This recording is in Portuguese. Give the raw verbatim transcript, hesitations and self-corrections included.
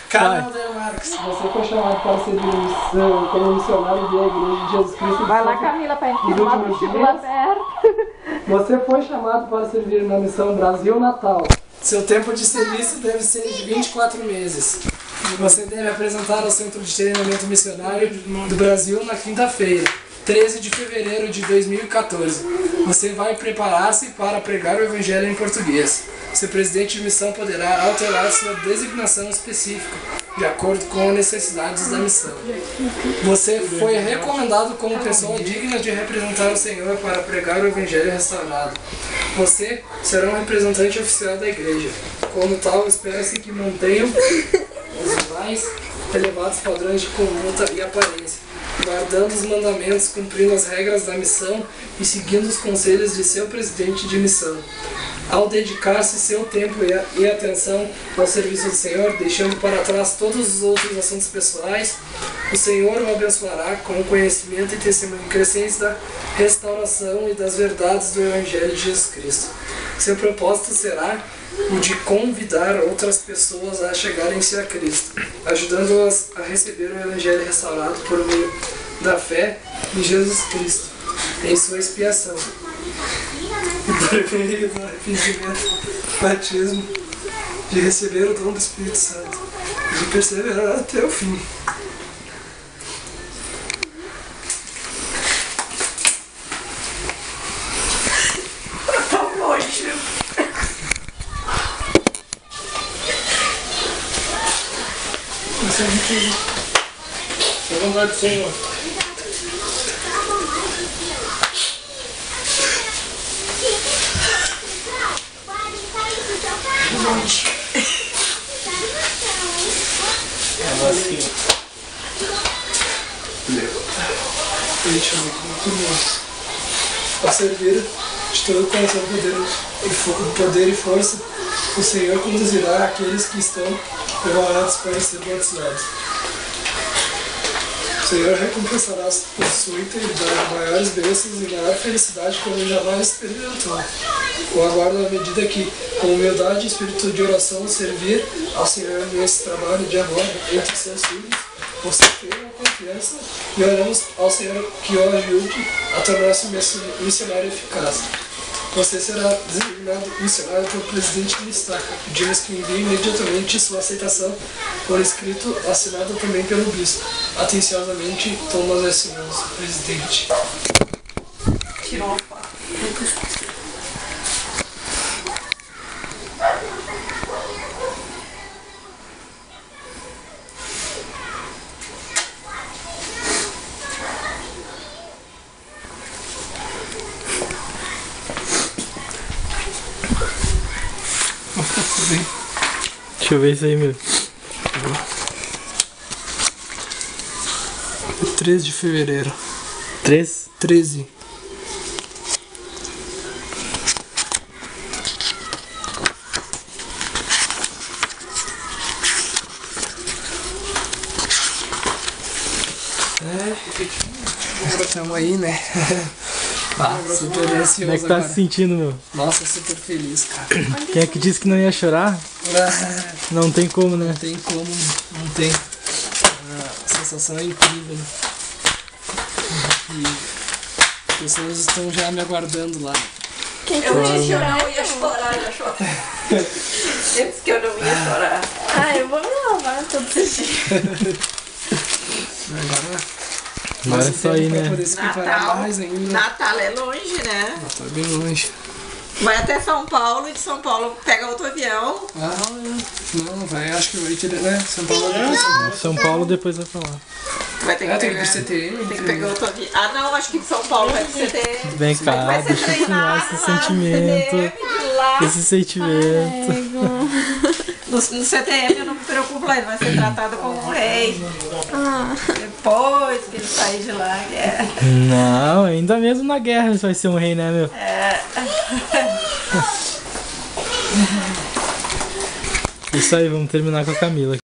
Carol de Marques, você foi chamado para servir missão como missionário da Igreja de Jesus Cristo. Vai lá, Camila, para gente filmar o vestibular aberto. Você foi chamado para servir na missão Brasil Natal. Seu tempo de serviço deve ser de vinte e quatro meses. Você deve apresentar ao Centro de Treinamento Missionário do Brasil na quinta-feira, treze de fevereiro de dois mil e quatorze. Você vai preparar-se para pregar o Evangelho em português. Seu presidente de missão poderá alterar sua designação específica, de acordo com as necessidades da missão. Você foi recomendado como pessoa digna de representar o Senhor para pregar o Evangelho restaurado. Você será um representante oficial da igreja. Como tal, espera-se que mantenham os mais elevados padrões de conduta e aparência, guardando os mandamentos, cumprindo as regras da missão e seguindo os conselhos de seu presidente de missão. Ao dedicar-se seu tempo e, a, e atenção ao serviço do Senhor, deixando para trás todos os outros assuntos pessoais, o Senhor o abençoará com o conhecimento e testemunho crescente da restauração e das verdades do Evangelho de Jesus Cristo. Seu propósito será o de convidar outras pessoas a chegarem-se a Cristo, ajudando-as a receber o Evangelho restaurado por meio da fé em Jesus Cristo, em sua expiação, e por meio do arrependimento, batismo, de receber o dom do Espírito Santo, e de perseverar até o fim. Sua vontade do Senhor. Ela assim. Deixa eu ver como é. A servir de todo o coração, poder e, poder e força, o Senhor conduzirá aqueles que estão preparados para ser batizados. O Senhor recompensará por sua integridade maiores bênçãos e maior felicidade que ele jamais experimentou. O aguardo à medida que, com humildade e espírito de oração, servir ao Senhor nesse trabalho de amor entre seus filhos. Você tem a confiança e oramos ao Senhor que o ajude a tornar-se um missionário eficaz. Você será designado missionário pelo presidente de Estaca. Pedimos que envie imediatamente sua aceitação por escrito, assinada também pelo bispo. Atenciosamente, Thomas S. Mons, presidente. Tirou a foto. Deixa eu ver isso aí, meu. treze de fevereiro. Três? treze. É, estamos aí, né? Ah, super ansioso. Como é que tá agora. se sentindo, meu? Nossa, super feliz, cara. Quem é que disse que não ia chorar? Ah, Não tem como, né? não tem como, não tem. A sensação é incrível. E as pessoas estão já me aguardando lá. Quem eu disse que eu não ia chorar, já chorar. Eu disse que eu não ia chorar. Ah, eu vou me lavar todos os dias. Agora, Agora é só ir, pra né? poder se preparar Natal, mais ainda. Natal é longe, né? Natal é bem longe. Vai até São Paulo e de São Paulo pega outro avião. Ah, não, vai, acho que vai ter, né? São Paulo depois. São Paulo. São Paulo depois vai falar. Vai ter que É, tem que ir pegar. pro C T M. Tem que pegar outro avião. Ah, não, acho que de São Paulo vai pro C T M. Vem cá, Vai ser deixa eu filmar treinado esse lá no sentimento. C T M de lá. Esse sentimento. No, no C T M eu não me preocupo lá, ele vai ser tratado como um rei. Depois que ele sair de lá, é. Não, ainda mesmo na guerra vai ser um rei, né, meu? É. Isso aí, vamos terminar com a Camila.